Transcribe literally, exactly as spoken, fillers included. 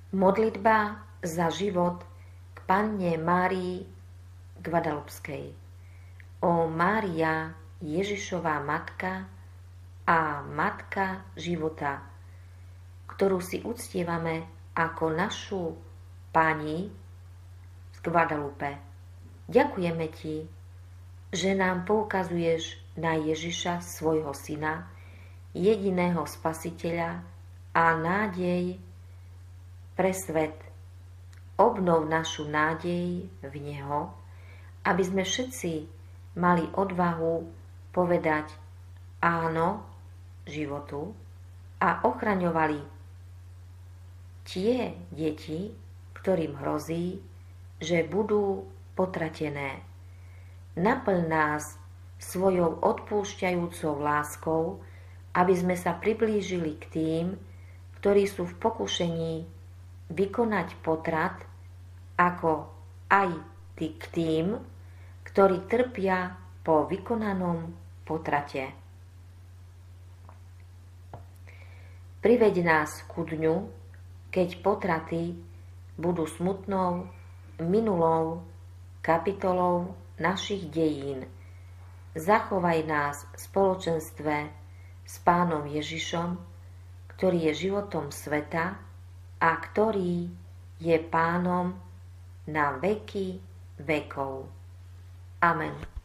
Modlitba za život k Panne Márii Guadalupskej. Ó Mária, Ježišová matka a matka života, ktorú si uctievame ako našu Pani z Guadalupe. Ďakujeme Ti, že nám poukazuješ na Ježiša, svojho syna, jediného spasiteľa a nádej pre svet. Obnov našu nádej v Neho, aby sme všetci mali odvahu povedať áno životu a ochraňovali tie deti, ktorým hrozí, že budú potratené. Naplň nás svojou odpúšťajúcou láskou, aby sme sa priblížili k tým, ktorí sú v pokušení vykonať potrat, ako aj ty k tým, ktorí trpia po vykonanom potrate. Priveď nás ku dňu, keď potraty budú smutnou, minulou kapitolou našich dejín. Zachovaj nás v spoločenstve s Pánom Ježišom, ktorý je životom sveta a ktorý je Pánom na veky vekov. Amen.